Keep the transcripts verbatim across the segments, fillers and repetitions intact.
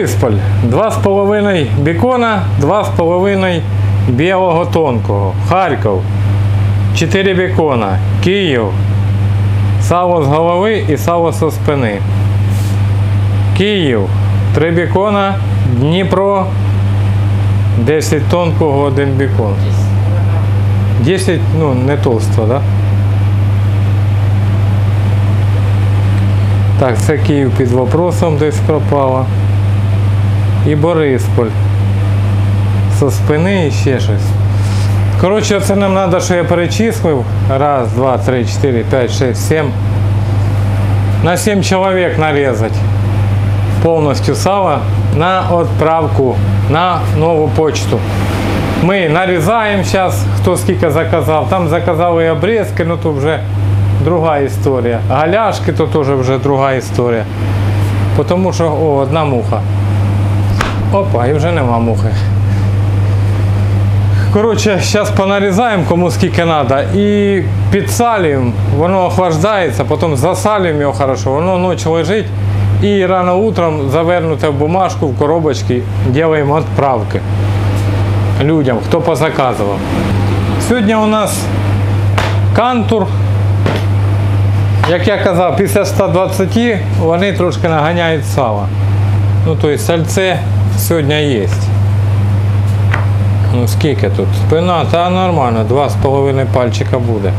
Борисполь. два з половиною бекона, два з половиною білого тонкого. Харків. чотири бекона. Київ. Сало з голови і сало зі спини. Київ. три бекона. Дніпро. десять тонкого, один бекон. десять, ну, не толсто, да? Так, це Київ під вопросом десь пропало. І Борисполь. Со спини і ще щось. Коротше, це нам треба, що я перечислив. Раз, два, три, чотири, п'ять, шість, сім. На сім чоловік нарізати повністю сало на відправку на нову почту. Ми нарізаємо зараз, хто скільки заказав. Там заказали обрізки, ну то вже друга історія. Галяшки то теж вже друга історія. Тому що, о, одна муха. Опа, і вже нема мухи. Коротше, зараз понарізаємо, кому скільки треба, і підсалюємо, воно охлаждається, потім засалюємо його хорошо, воно ночі лежить, і рано утром завернуте в бумажку, в коробочки, робимо відправки людям, хто позаказував. Сьогодні у нас кантур. Як я казав, після ста двадцяти вони трошки наганяють сало. Ну, тобто сальце сьогодні є. Ну скільки тут? Спина, та нормально, два з половиною пальчика буде.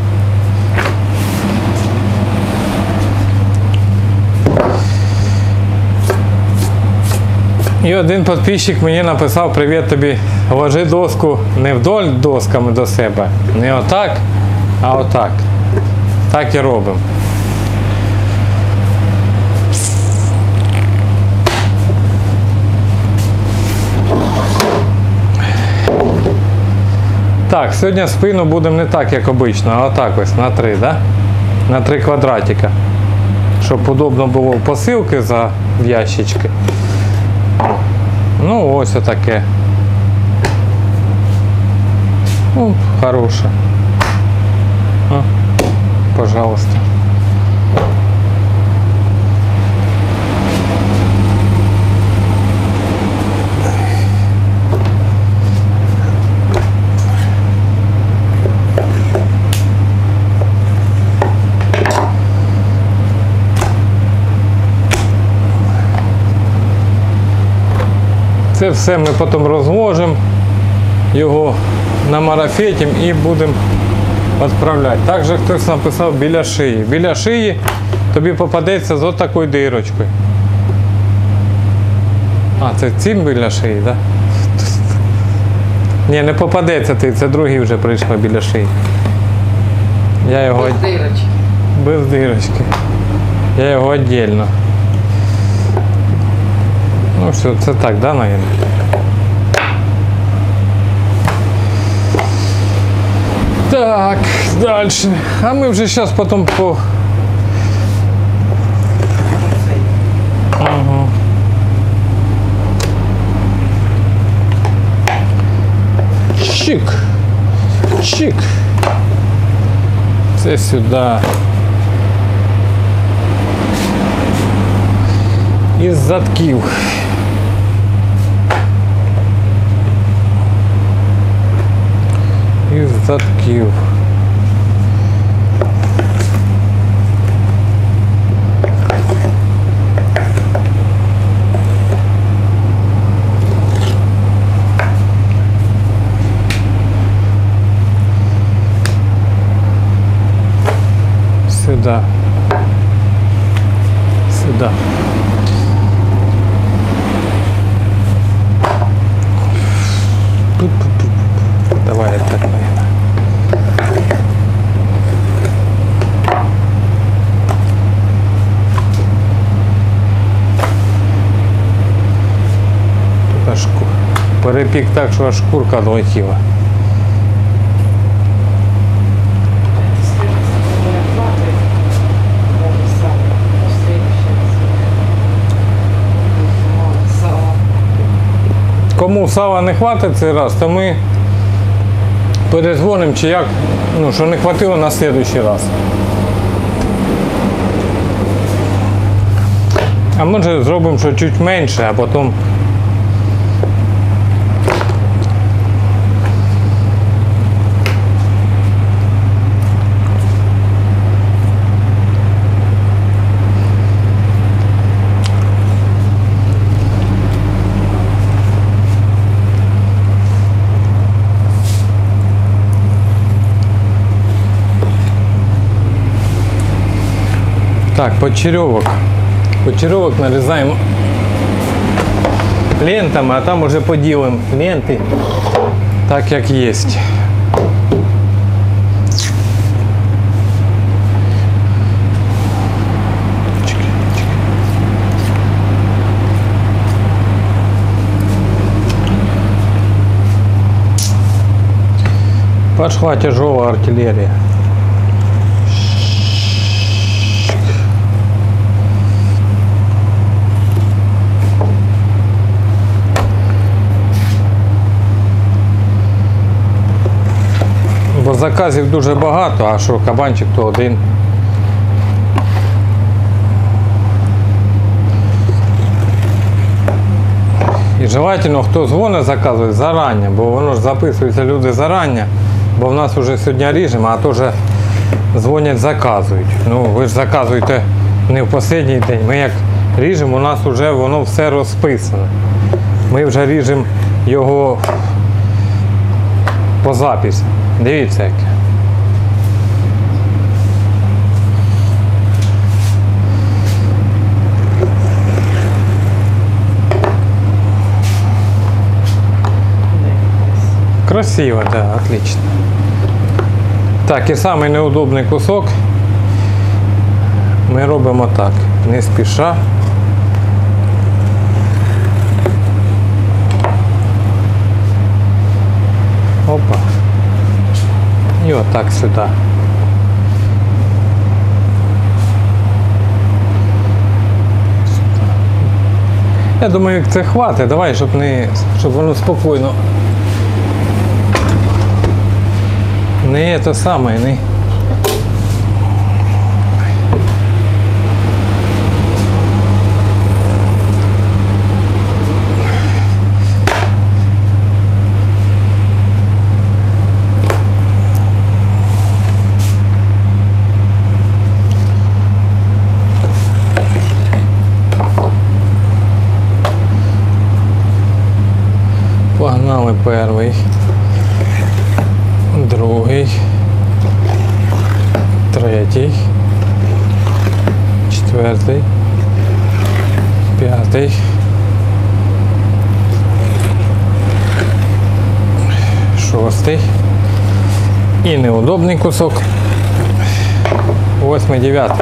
І один підписчик мені написав: привіт тобі, ложи доску не вдоль досками до себе, не отак, а отак. Так і робимо. Так, сьогодні спину будемо не так, як обично, а отак ось, на три, да? На три квадратика. Щоб удобно було посилки за в ящички. Ну, ось отаке. Ну, хороше. О, пожалуйста. Це все ми потім розложимо, його намарафетимо і будемо відправляти. Також хтось написав біля шиї. Біля шиї тобі попадеться з отакою дирочкою. А, це цим біля шиї, так? Да? Ні, не попадеться ти, це другий вже прийшло біля шиї. Я його... Без дирочки. Без дирочки. Я його віддільно. Ну все, це так, да, наверное? Так, дальше. А ми вже зараз потім по... Ага. Чик. Чик. Це сюди. Із задків. Із задків. Сюда. Сюда. Давай я так, наверное. Тут аж перепік так, що аж шкурка долетіла. Кому сала не хватить цей раз, то ми перезвонимо, чи як, ну, що не хватило на наступний раз. А може зробимо, що чуть менше, а потім Так, почеревок. Почеревок нарізаємо лентами, а там уже поділимо ленти так, як є. Пошла тяжелая артиллерия. Бо заказів дуже багато, а що кабанчик то один. І желательно, хто дзвонить, заказує зарані, бо воно ж записуються люди зарані, бо в нас вже сьогодні ріжемо, а то вже дзвонять, заказують. Ну, ви ж заказуєте не в останній день. Ми як ріжемо, у нас вже воно все розписане. Ми вже ріжемо його по записі. Дивіться яке. Красиво, да, отлично. Так, і самий неудобний кусок ми робимо так, не спіша. Опа. І отак сюди. Я думаю, як це хватить, давай, щоб не, щоб воно спокійно. Не те саме, не. Погнали перший, другий, третій, четвертий, п'ятий, шостий і неудобний кусок, восьмий, дев'ятий.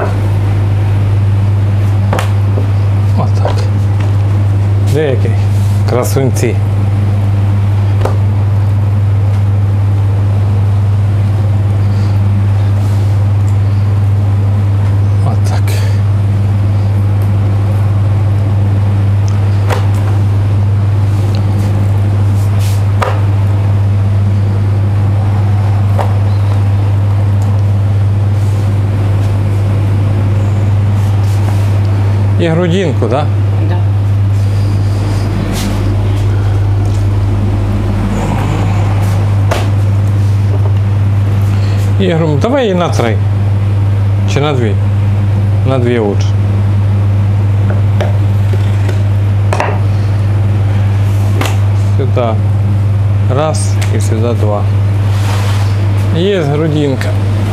Отак. Деякі красунці. І грудинку, да? Да. І гру... Давай її на три. Чи на дві? На дві лучше. Сюда раз і сюди два. Є грудинка.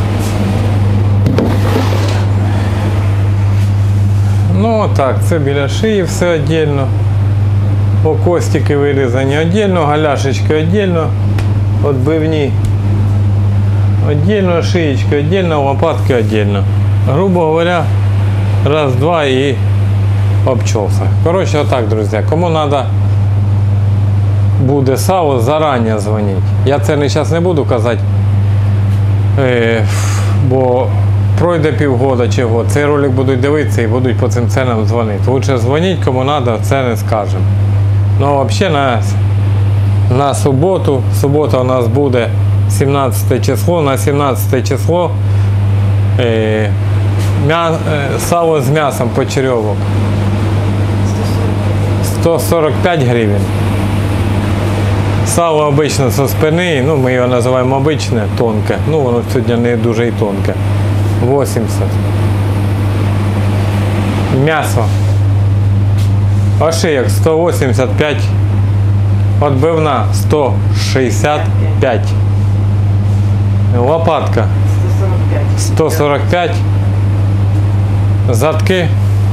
Ну так, це біля шиї все віддільно. Окостики вирізані віддільно, галяшечки віддільно, відбивні віддільно, шиєчка віддільно, лопатки віддільно. Грубо говоря, раз, два і обчелся. Коротше, отак, друзі, кому треба буде сало, зарані дзвоніть. Я це не зараз не буду казати, бо пройде півгода чи год, цей ролик будуть дивитися і будуть по цим ценам дзвонити. Лучше дзвоніть, кому треба, це не скажемо. Ну, взагалі на, на суботу, субота у нас буде сімнадцяте число, на сімнадцяте число е, м'я, е, сало з м'ясом почерьовок. сто сорок п'ять гривень. Сало обично со спини, ну ми його називаємо обичне, тонке. Ну воно сьогодні не дуже і тонке. вісімдесят. М'ясо. Ошийок сто вісімдесят п'ять. Отбивна сто шістдесят п'ять. Лопатка сто сорок п'ять. сто сорок п'ять. Задки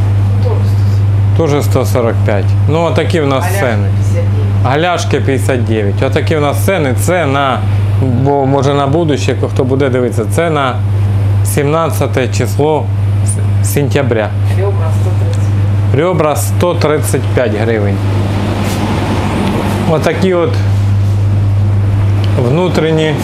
теж сто сорок п'ять. Ну, отакі в нас ціни. Галяшки п'ятдесят дев'ять. Отакі в нас ціни. Це на, бо може на будущее, хто буде дивитися, це на сімнадцяте число сентября. Ребра сто тридцать. Ребра сто тридцять п'ять гривень. Отакі от внутрішні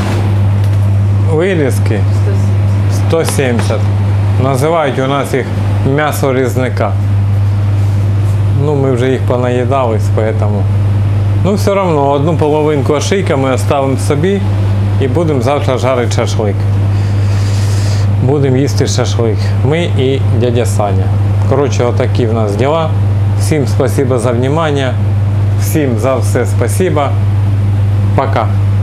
вирізки сто сімдесят. Називають у нас їх м'ясо різника. Ну, ми вже їх понаїдались, поэтому. Ну, все одно, одну половинку ошийка ми оставимо собі і будемо завтра жарити шашлик. Будемо їсти шашлик. Ми і дядя Саня. Коротше, отакі в нас діла. Всім спасибо за внимание. Всім за все спасибо. Пока.